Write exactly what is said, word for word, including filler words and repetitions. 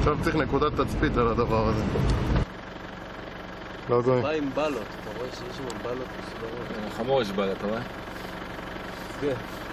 עכשיו צריך נקודת תצפית על הדבר הזה. לא זוהי. בא עם בלות, אתה רואה שיש שם בלות מסודרות? חמור יש בלט, אתה רואה? כן.